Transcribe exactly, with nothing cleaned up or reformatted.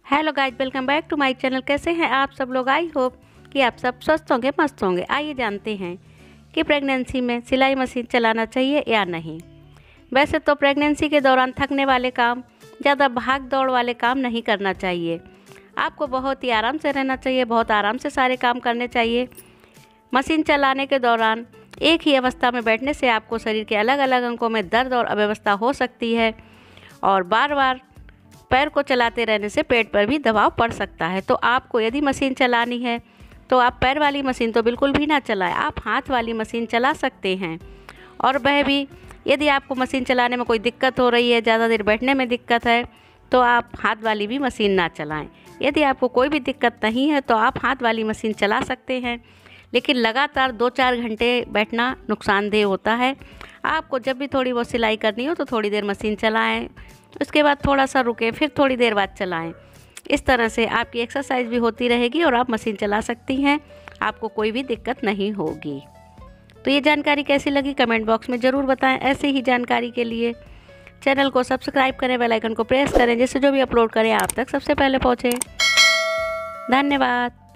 Hello guys, welcome back to my channel. कैसे हैं आप सब लोग? आई होप कि आप सब स्वस्थ होंगे, मस्त होंगे। आइए जानते हैं कि प्रेगनेंसी में सिलाई मशीन चलाना चाहिए या नहीं। वैसे तो प्रेगनेंसी के दौरान थकने वाले काम, ज़्यादा भाग दौड़ वाले काम नहीं करना चाहिए। आपको बहुत ही आराम से रहना चाहिए, बहुत आराम से सारे काम करने चाहिए। मशीन चलाने के दौरान एक ही अवस्था में बैठने से आपको शरीर के अलग अलग अंगों में दर्द और अव्यवस्था हो सकती है और बार बार पैर को चलाते रहने से पेट पर भी दबाव पड़ सकता है। तो आपको यदि मशीन चलानी है तो आप पैर वाली मशीन तो बिल्कुल भी ना चलाएं, आप हाथ वाली मशीन चला सकते हैं। और वह भी यदि आपको मशीन चलाने में कोई दिक्कत हो रही है, ज़्यादा देर बैठने में दिक्कत है, तो आप हाथ वाली भी मशीन ना चलाएं। यदि आपको कोई भी दिक्कत नहीं है तो आप हाथ वाली मशीन चला सकते हैं, लेकिन लगातार दो चार घंटे बैठना नुकसानदेह होता है। आपको जब भी थोड़ी बहुत सिलाई करनी हो तो थोड़ी देर मशीन चलाएं, उसके बाद थोड़ा सा रुकें, फिर थोड़ी देर बाद चलाएं। इस तरह से आपकी एक्सरसाइज भी होती रहेगी और आप मशीन चला सकती हैं, आपको कोई भी दिक्कत नहीं होगी। तो ये जानकारी कैसी लगी कमेंट बॉक्स में ज़रूर बताएं। ऐसे ही जानकारी के लिए चैनल को सब्सक्राइब करें, बेल आइकन को प्रेस करें, जिससे जो भी अपलोड करें आप तक सबसे पहले पहुँचे। धन्यवाद।